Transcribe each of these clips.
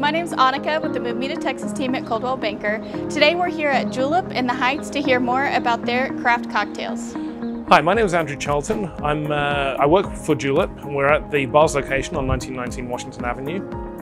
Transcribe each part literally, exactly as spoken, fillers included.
my name's Annika with the Move Me to Texas team at Coldwell Banker. Today we're here at Julep in the Heights to hear more about their craft cocktails. Hi, my name is Andrew Charlton. I'm, uh, I work for Julep, and we're at the bar's location on nineteen nineteen Washington Avenue.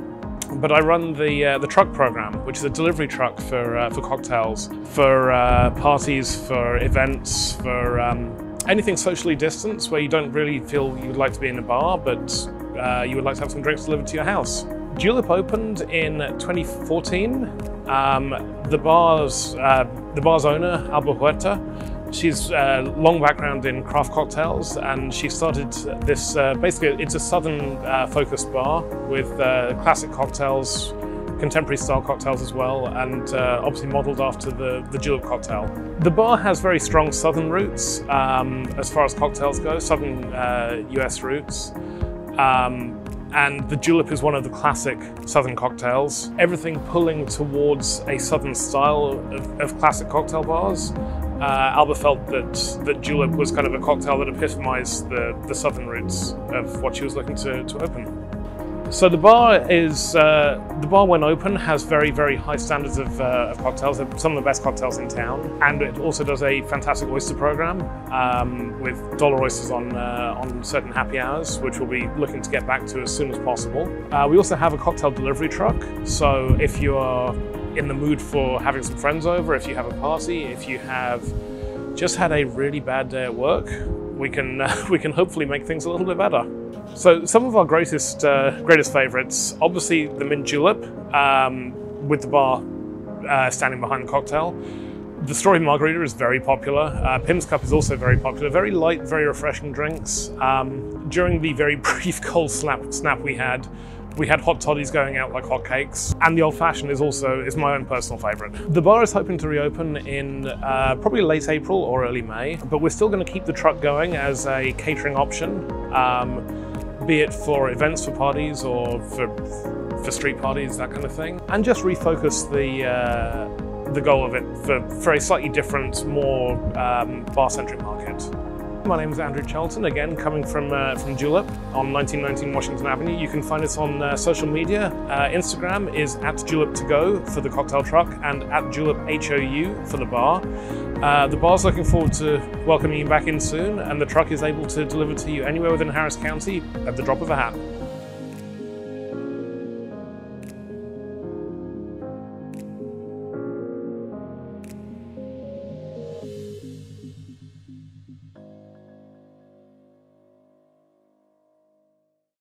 But I run the uh, the truck program, which is a delivery truck for uh, for cocktails, for uh, parties, for events, for um, anything socially distanced where you don't really feel you would like to be in a bar, but uh, you would like to have some drinks delivered to your house. Julep opened in twenty fourteen. Um, the bar's uh, the bar's owner, Alba Huerta, she's a uh, long background in craft cocktails, and she started this, uh, basically it's a southern uh, focused bar with uh, classic cocktails, contemporary style cocktails as well, and uh, obviously modeled after the, the Julep cocktail. The bar has very strong southern roots um, as far as cocktails go, southern uh, U S roots. Um, and the Julep is one of the classic southern cocktails. Everything pulling towards a southern style of, of classic cocktail bars. Uh, Alba felt that, that Julep was kind of a cocktail that epitomized the, the southern roots of what she was looking to, to open. So the bar is, uh, the bar when open has very, very high standards of, uh, of cocktails, some of the best cocktails in town. And it also does a fantastic oyster program um, with dollar oysters on, uh, on certain happy hours, which we'll be looking to get back to as soon as possible. Uh, we also have a cocktail delivery truck. So if you are in the mood for having some friends over, if you have a party, if you have just had a really bad day at work, we can, uh, we can hopefully make things a little bit better. So some of our greatest uh, greatest favorites, obviously the mint julep, um, with the bar uh, standing behind the cocktail. The strawberry margarita is very popular. Uh, Pimm's Cup is also very popular. Very light, very refreshing drinks. Um, during the very brief cold snap, snap we had, we had hot toddies going out like hotcakes. And the old fashioned is also is my own personal favorite. The bar is hoping to reopen in uh, probably late April or early May, but we're still going to keep the truck going as a catering option. Um, be it for events, for parties, or for, for street parties, that kind of thing. And just refocus the, uh, the goal of it for, for a slightly different, more um, bar-centric market. My name is Andrew Charlton, again coming from, uh, from Julep on nineteen nineteen Washington Avenue. You can find us on uh, social media. Uh, Instagram is at Julep to go for the cocktail truck and at Julep H O U for the bar. Uh, the bar's looking forward to welcoming you back in soon, and the truck is able to deliver to you anywhere within Harris County at the drop of a hat.